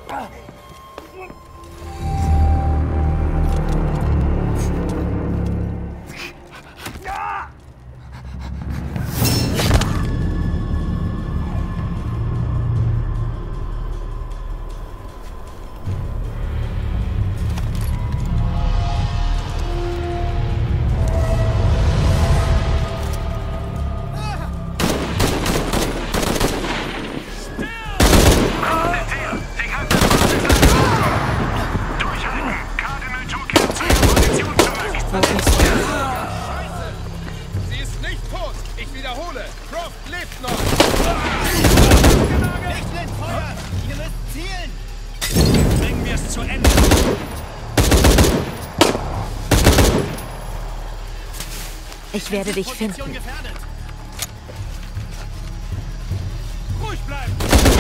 Sie ist nicht tot! Ich wiederhole! Croft lebt noch! Nicht blind feuern! Ihr müsst zielen! Bringen wir es zu Ende! Ich werde dich finden. Gefährdet. Ruhig bleiben!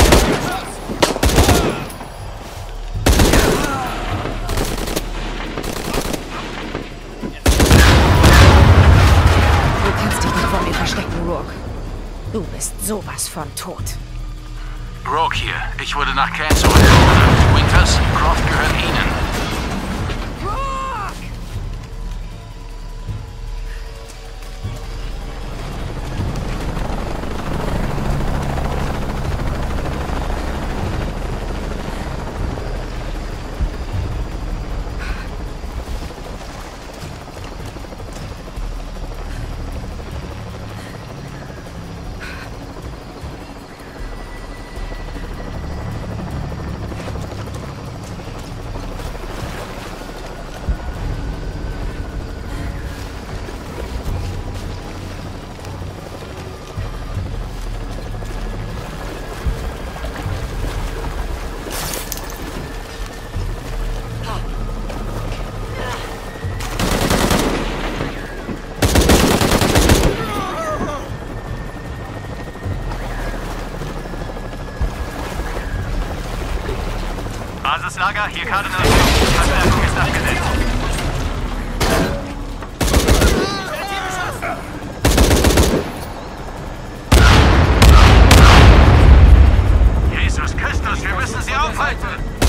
Du kannst dich nicht vor mir verstecken, Rourke. Du bist sowas von tot. Rourke hier. Ich wurde nach Cairn zurückgeholt. Winters, Croft gehört Ihnen. Basislager, hier Cardinal. Verstärkung ist abgesetzt. Jesus Christus, wir müssen sie aufhalten!